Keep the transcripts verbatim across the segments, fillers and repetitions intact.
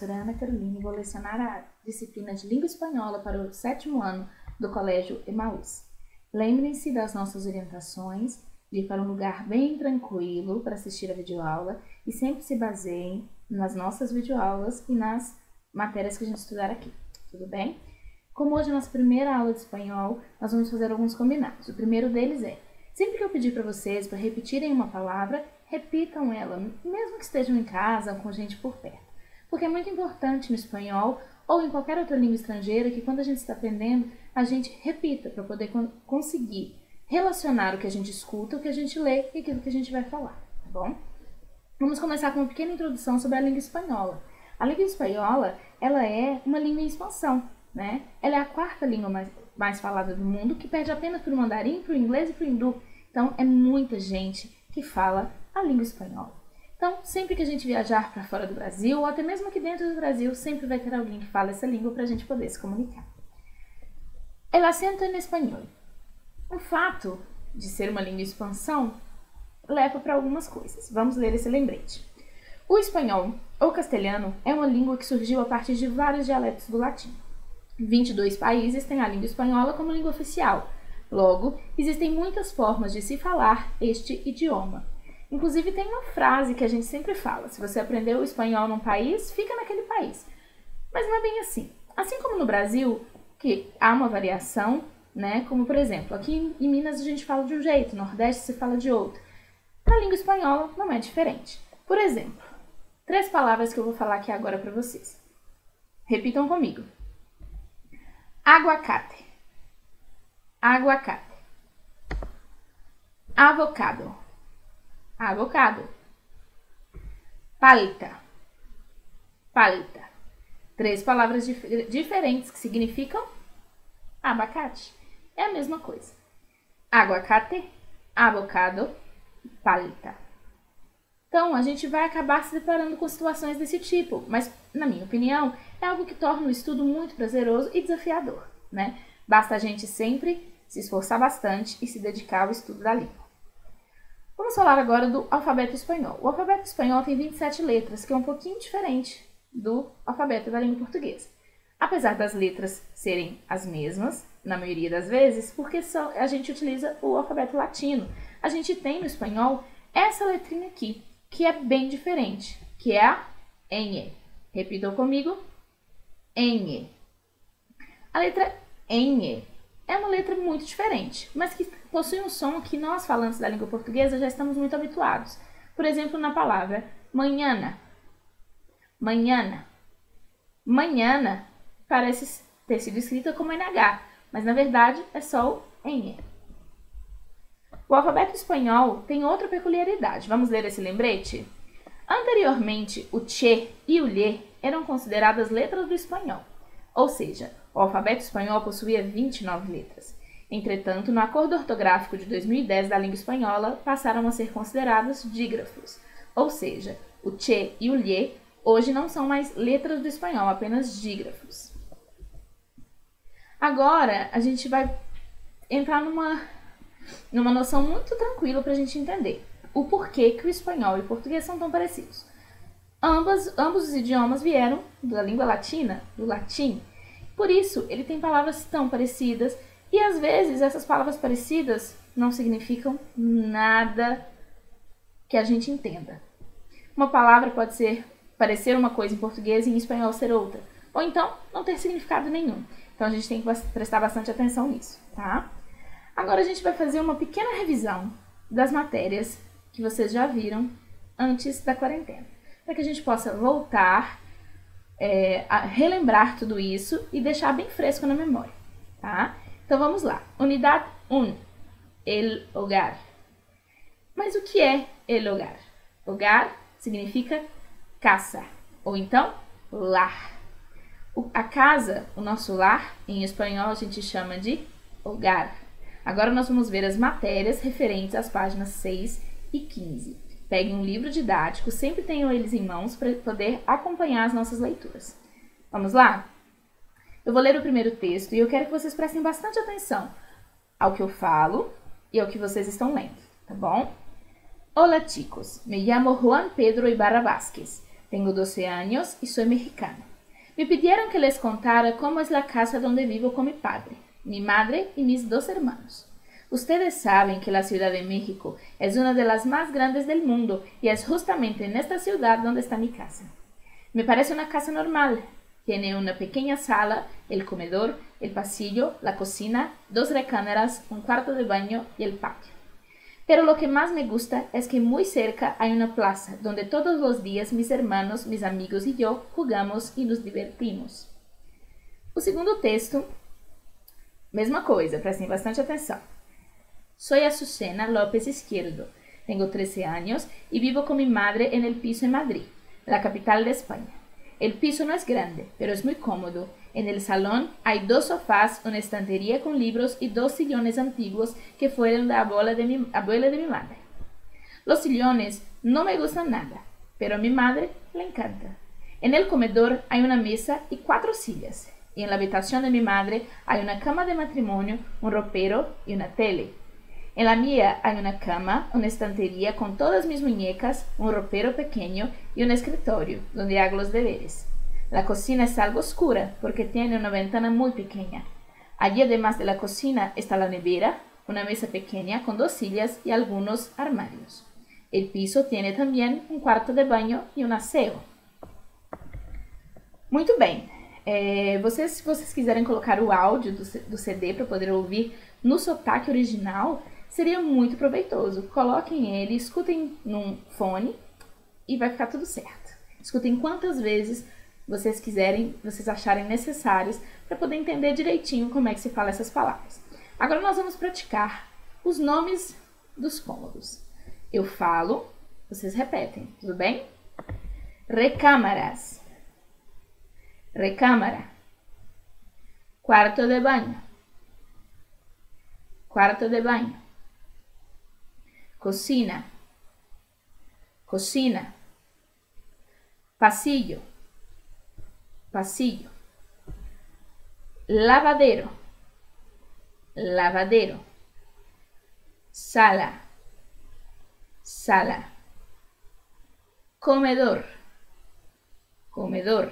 professora Ana Carolina e vou lecionar a disciplina de Língua Espanhola para o sétimo ano do Colégio Emaús. Lembrem-se das nossas orientações, de ir para um lugar bem tranquilo para assistir a videoaula e sempre se baseiem nas nossas videoaulas e nas matérias que a gente estudar aqui, tudo bem? Como hoje é a nossa primeira aula de espanhol, nós vamos fazer alguns combinados. O primeiro deles é, sempre que eu pedir para vocês para repetirem uma palavra, repitam ela, mesmo que estejam em casa ou com gente por perto. Porque é muito importante no espanhol ou em qualquer outra língua estrangeira que quando a gente está aprendendo, a gente repita para poder conseguir relacionar o que a gente escuta, o que a gente lê e aquilo que a gente vai falar, tá bom? Vamos começar com uma pequena introdução sobre a língua espanhola. A língua espanhola, ela é uma língua em expansão, né? Ela é a quarta língua mais, mais falada do mundo, que perde apenas para o mandarim, para o inglês e para o hindu. Então, é muita gente que fala a língua espanhola. Então, sempre que a gente viajar para fora do Brasil, ou até mesmo aqui dentro do Brasil, sempre vai ter alguém que fala essa língua para a gente poder se comunicar. El acento en español. O fato de ser uma língua em expansão leva para algumas coisas. Vamos ler esse lembrete. O espanhol, ou castelhano, é uma língua que surgiu a partir de vários dialetos do latim. vinte e dois países têm a língua espanhola como língua oficial. Logo, existem muitas formas de se falar este idioma. Inclusive, tem uma frase que a gente sempre fala. Se você aprendeu o espanhol num país, fica naquele país. Mas não é bem assim. Assim como no Brasil, que há uma variação, né? Como, por exemplo, aqui em Minas a gente fala de um jeito, no Nordeste se fala de outro. Na língua espanhola não é diferente. Por exemplo, três palavras que eu vou falar aqui agora para vocês. Repitam comigo. Aguacate. Aguacate. Avocado. Avocado. Palta. Palta. Três palavras dif- diferentes que significam abacate. É a mesma coisa. Aguacate, avocado, palta. Então, a gente vai acabar se deparando com situações desse tipo, mas, na minha opinião, é algo que torna o estudo muito prazeroso e desafiador, né? Basta a gente sempre se esforçar bastante e se dedicar ao estudo da língua. Vamos falar agora do alfabeto espanhol. O alfabeto espanhol tem vinte e sete letras, que é um pouquinho diferente do alfabeto da língua portuguesa. Apesar das letras serem as mesmas, na maioria das vezes, porque só a gente utiliza o alfabeto latino. A gente tem no espanhol essa letrinha aqui, que é bem diferente, que é a ñ. Repitam comigo, ñ. A letra ñ é uma letra muito diferente, mas que possui um som que nós, falantes da língua portuguesa, já estamos muito habituados. Por exemplo, na palavra mañana. Mañana. Mañana parece ter sido escrita como N H, mas na verdade é só o ñ. O alfabeto espanhol tem outra peculiaridade. Vamos ler esse lembrete? Anteriormente, o che e o lhe eram consideradas letras do espanhol, ou seja, o alfabeto espanhol possuía vinte e nove letras. Entretanto, no Acordo Ortográfico de dois mil e dez da língua espanhola, passaram a ser considerados dígrafos, ou seja, o che e o lhe hoje não são mais letras do espanhol, apenas dígrafos. Agora, a gente vai entrar numa, numa noção muito tranquila para a gente entender o porquê que o espanhol e o português são tão parecidos. Ambas, ambos os idiomas vieram da língua latina, do latim. Por isso, ele tem palavras tão parecidas e, às vezes, essas palavras parecidas não significam nada que a gente entenda. Uma palavra pode ser parecer uma coisa em português e em espanhol ser outra, ou então não ter significado nenhum. Então, a gente tem que prestar bastante atenção nisso, tá? Agora, a gente vai fazer uma pequena revisão das matérias que vocês já viram antes da quarentena, para que a gente possa voltar É, a relembrar tudo isso e deixar bem fresco na memória, tá? Então vamos lá. Unidade um. El hogar. Mas o que é el hogar? Hogar significa casa, ou então lar. O, a casa, o nosso lar, em espanhol a gente chama de hogar. Agora nós vamos ver as matérias referentes às páginas seis e quinze. Peguem um livro didático, sempre tenham eles em mãos para poder acompanhar as nossas leituras. Vamos lá? Eu vou ler o primeiro texto e eu quero que vocês prestem bastante atenção ao que eu falo e ao que vocês estão lendo, tá bom? Hola chicos, me llamo Juan Pedro Ibarra Vázquez. Tengo doce años y soy mexicano. Me pidieron que les contara cómo es la casa donde vivo con mi padre, mi madre y mis dos hermanos. Ustedes saben que la Ciudad de México es una de las más grandes del mundo y es justamente en esta ciudad donde está mi casa. Me parece una casa normal. Tiene una pequeña sala, el comedor, el pasillo, la cocina, dos recámaras, un cuarto de baño y el patio. Pero lo que más me gusta es que muy cerca hay una plaza donde todos los días mis hermanos, mis amigos y yo jugamos e nos divertimos. O segundo texto, mesma coisa, prestem bastante atenção. Soy Azucena López Izquierdo, tengo trece años y vivo con mi madre en el piso en Madrid, la capital de España. El piso no es grande, pero es muy cómodo. En el salón hay dos sofás, una estantería con libros y dos sillones antiguos que fueron de la abuela de mi, abuela de mi madre. Los sillones no me gustan nada, pero a mi madre le encanta. En el comedor hay una mesa y cuatro sillas. Y en la habitación de mi madre hay una cama de matrimonio, un ropero y una tele. En la mía hay una cama, una estantería con todas mis muñecas, un ropero pequeño y un escritorio donde hago los deberes. La cocina es algo oscura porque tiene una ventana muy pequeña. Allí, además de la cocina, está la nevera, una mesa pequeña con dos sillas y algunos armarios. El piso tiene también un cuarto de baño e um aseo. Muito bem. É, vocês, se vocês quiserem colocar o áudio do, do C D para poder ouvir no sotaque original, seria muito proveitoso. Coloquem ele, escutem num fone e vai ficar tudo certo. Escutem quantas vezes vocês quiserem, vocês acharem necessários para poder entender direitinho como é que se fala essas palavras. Agora nós vamos praticar os nomes dos cômodos. Eu falo, vocês repetem, tudo bem? Recámaras. Recámara. Quarto de baño. Quarto de baño. Cocina. Cocina. Pasillo. Pasillo. Lavadero. Lavadero. Sala. Sala. Comedor. Comedor.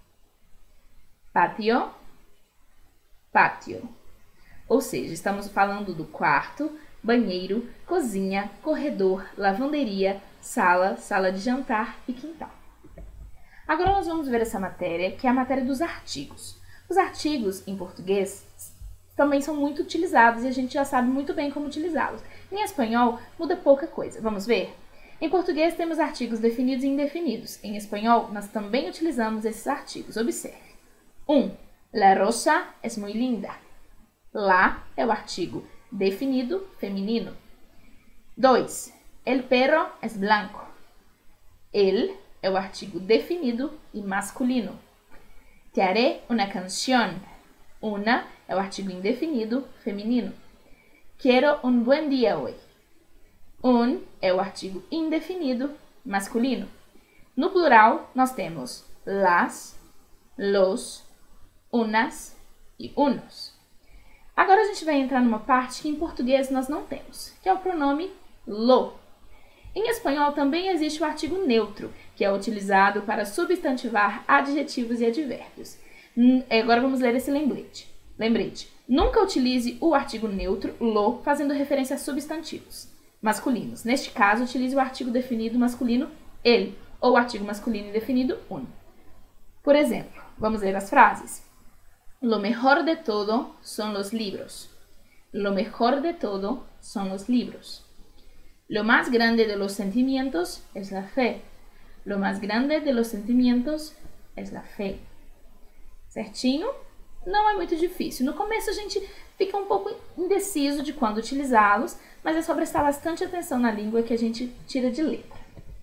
Patio. Pátio. Ou seja, estamos falando do quarto, banheiro, cozinha, corredor, lavanderia, sala, sala de jantar e quintal. Agora nós vamos ver essa matéria, que é a matéria dos artigos. Os artigos, em português, também são muito utilizados e a gente já sabe muito bem como utilizá-los. Em espanhol, muda pouca coisa. Vamos ver? Em português, temos artigos definidos e indefinidos. Em espanhol, nós também utilizamos esses artigos. Observe. um. La rosa es muy linda. La é o artigo definido feminino. dois. El perro es blanco. El é o artigo definido e masculino. Te haré una canción. Una é o artigo indefinido feminino. Quiero un buen día hoy. Un é o artigo indefinido masculino. No plural, nós temos las, los, unas e unos. Agora a gente vai entrar numa parte que em português nós não temos, que é o pronome lo. Em espanhol também existe o artigo neutro, que é utilizado para substantivar adjetivos e advérbios. Agora vamos ler esse lembrete. Lembrete. Nunca utilize o artigo neutro, lo, fazendo referência a substantivos masculinos. Neste caso, utilize o artigo definido masculino, el, ou o artigo masculino indefinido, un. Por exemplo, vamos ler as frases. Lo mejor de todo son los libros. Lo mejor de todo son los libros. Lo más grande de los sentimientos es la fe. Lo más grande de los sentimientos es la fe. Certinho? Não é muito difícil. No começo a gente fica um pouco indeciso de quando utilizá-los, mas é só prestar bastante atenção na língua que a gente tira de letra.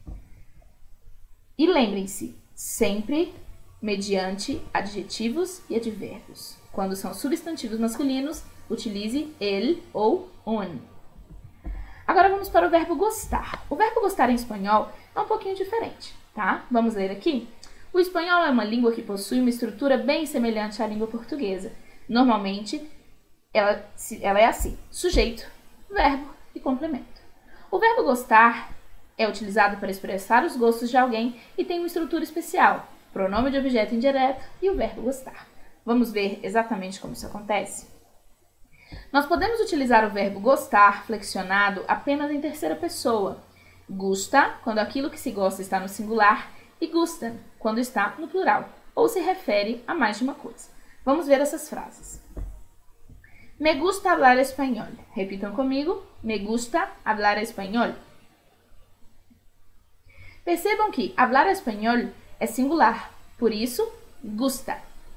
E lembrem-se, sempre mediante adjetivos e advérbios. Quando são substantivos masculinos, utilize el ou un. Agora vamos para o verbo gostar. O verbo gostar em espanhol é um pouquinho diferente, tá? Vamos ler aqui? O espanhol é uma língua que possui uma estrutura bem semelhante à língua portuguesa. Normalmente, ela, ela é assim: sujeito, verbo e complemento. O verbo gostar é utilizado para expressar os gostos de alguém e tem uma estrutura especial, pronome de objeto indireto e o verbo gostar. Vamos ver exatamente como isso acontece? Nós podemos utilizar o verbo gostar flexionado apenas em terceira pessoa. Gusta, quando aquilo que se gosta está no singular, e gustan, quando está no plural, ou se refere a mais de uma coisa. Vamos ver essas frases. Me gusta hablar espanhol. Repitam comigo. Me gusta hablar espanhol. Percebam que hablar espanhol é singular, por isso, gusta.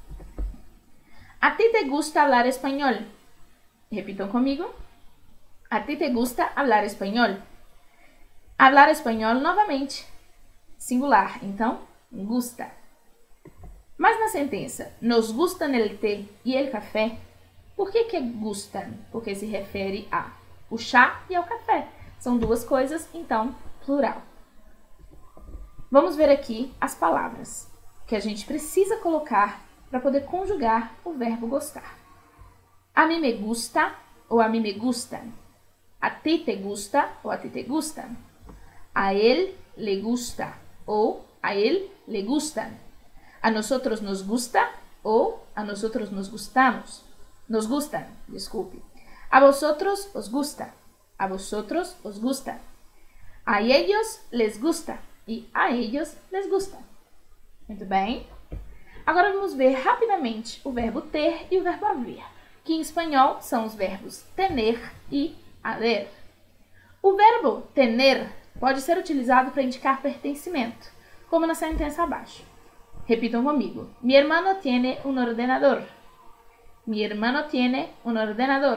A ti te gusta hablar espanhol. Repitam comigo. A ti te gusta hablar espanhol. Hablar espanhol novamente. Singular, então, gusta. Mas na sentença, nos gustan el té e el café, por que que é gustan? Porque se refere a o chá e ao café. São duas coisas, então, plural. Vamos ver aqui as palavras que a gente precisa colocar para poder conjugar o verbo gostar. A mí me gusta ou a mí me gustan. A ti te gusta ou a ti te gustan. A él le gusta ou a él le gustan. A nosotros nos gusta ou a nosotros nos gustamos. Nos gustan, desculpe. A vosotros os gusta. A vosotros os gusta. A ellos les gusta. E a ellos les gusta. Muito bem. Agora vamos ver rapidamente o verbo ter e o verbo haver, que em espanhol são os verbos tener e haver. O verbo tener pode ser utilizado para indicar pertencimento, como na sentença abaixo. Repitam comigo. Mi hermano tiene un ordenador. Mi hermano tiene un ordenador.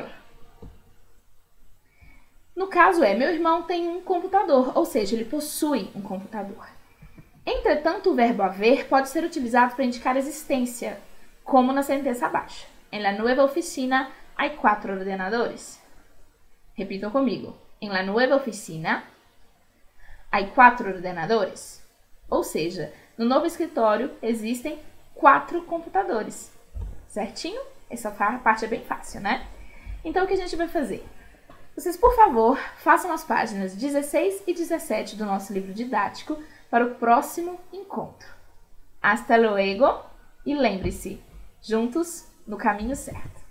No caso é, meu irmão tem um computador, ou seja, ele possui um computador. Entretanto, o verbo haver pode ser utilizado para indicar existência, como na sentença abaixo. En la nueva oficina hay cuatro ordenadores. Repitam comigo. En la nueva oficina hay cuatro ordenadores. Ou seja, no novo escritório existem quatro computadores. Certinho? Essa parte é bem fácil, né? Então, o que a gente vai fazer? Vocês, por favor, façam as páginas dezesseis e dezessete do nosso livro didático para o próximo encontro. Hasta luego e lembre-se, juntos no caminho certo.